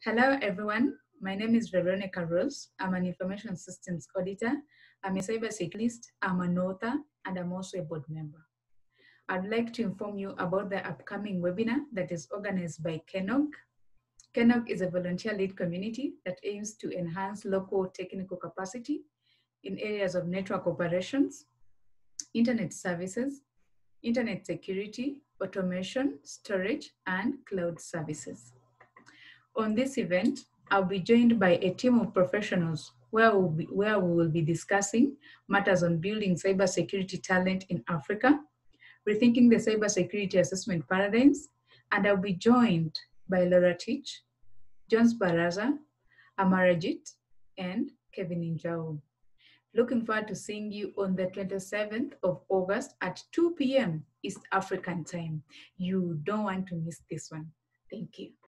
Hello, everyone. My name is Veronica Rose. I'm an information systems auditor. I'm a cybersecurist, I'm an author, and I'm also a board member. I'd like to inform you about the upcoming webinar that is organized by KENOG. KENOG is a volunteer-led community that aims to enhance local technical capacity in areas of network operations, internet services, internet security, automation, storage, and cloud services. On this event, I'll be joined by a team of professionals where we will be discussing matters on building cybersecurity talent in Africa, rethinking the cybersecurity assessment paradigms, and I'll be joined by Laura Teach, Jones Baraza, Amarajit, and Kevin Injao. Looking forward to seeing you on the 27th of August at 2 p.m. East African time. You don't want to miss this one. Thank you.